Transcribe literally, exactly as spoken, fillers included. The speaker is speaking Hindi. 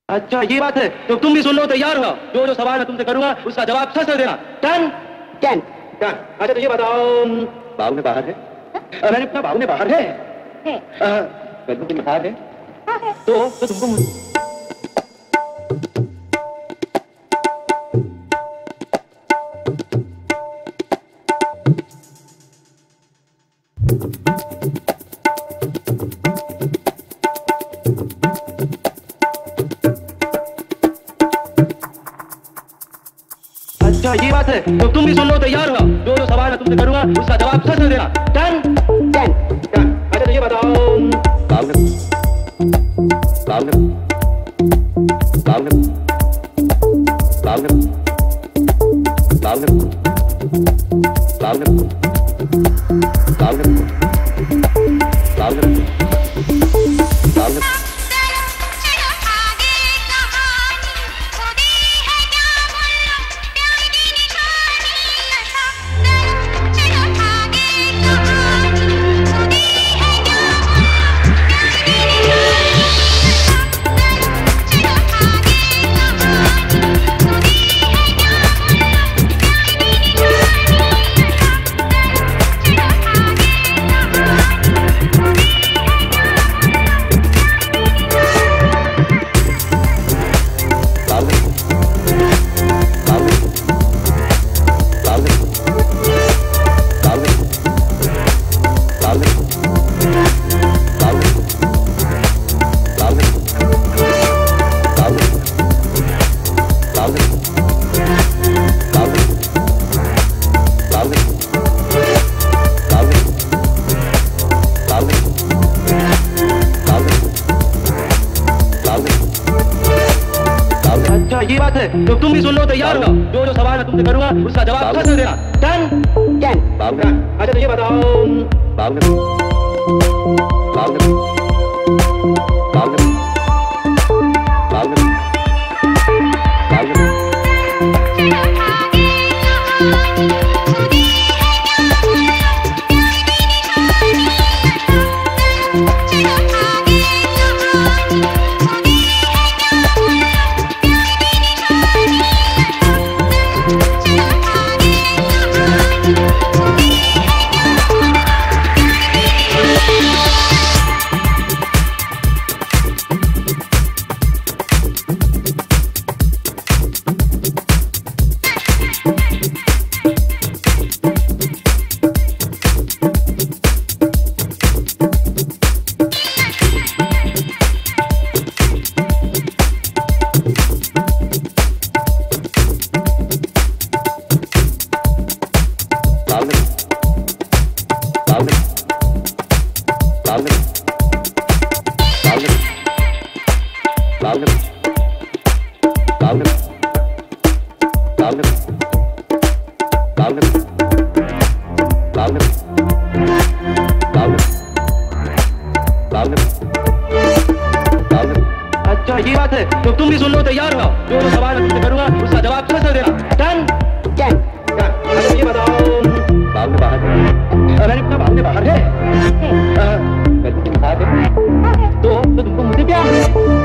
अच्छा ये बात है, तो तुम भी सुन लो, तैयार हो? जो जो सवाल मैं तुमसे करूंगा उसका जवाब सच से देना। डन? डन। डन। अच्छा तो ये बताओ, बाबू ने बाहर है? मैंने अपना बाबू ने बाहर है? है। बेडरूम में बाहर है? हाँ है। तो तो तुमको मुझे अच्छा ये बात है, तो तुम भी सुन लो, तैयार हो? जो जो सवाल मैं तुमसे करूंगा उसका जवाब सच से देना। डन? डन। डन। अच्छा तो ये बताओ, बाबू ने बाबू ने बाबू ने बाबू ने बाबू ने बाबू ने बाबू ने बाबू ने बाबू ने ये बात है, तो तुम भी सुन लो, तैयार हो? जो जो सवाल मैं तुमसे करूंगा उसका जवाब सच से देना। डन? डन। बाबू ने अच्छा तो ये बताओ, बाबू ने बाबू ने बाबू ने बाबू ने बाबू ने अच्छा ये बात है, तो तुम भी सुन लो, तैयार हो? जो जो सवाल मैं तुमसे करूंगा उसका जवाब सच से देना। डन? डन। डन। अच्छा ये बताओ, बाबू ने बाहर है? मैंने अपना बाबू ने बाहर है? है। बेडरूम में बाहर है? हाँ है। तो तो तुमको मुझे प्यार है?